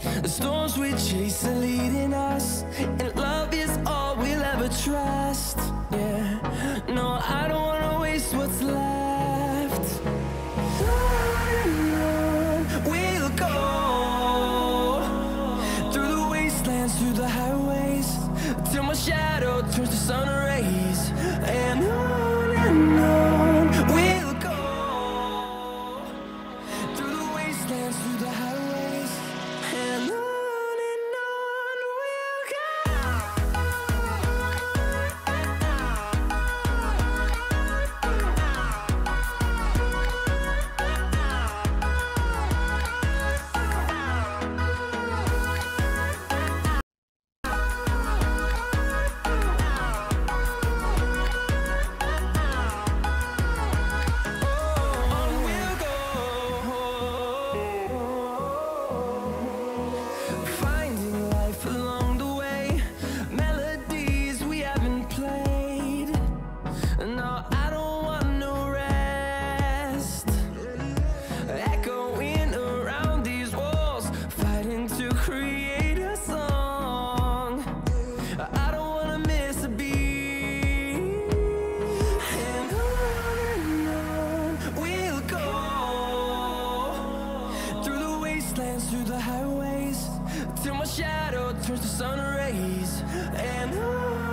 The storms we chase are leading us, and love is all we'll ever trust. Yeah, no, I don't wanna waste what's left. On and on we'll go, through the wastelands, through the highways, till my shadow turns to sun rays. And on we'll go, through the wastelands, through the highways, and on we'll go. Finding life along the way, melodies we haven't played. No, I don't want no rest. Echoing around these walls, fighting to create a song. I don't wanna miss a beat. And on we'll go, through the wastelands, through the highways, till my shadow turns to sun rays. And on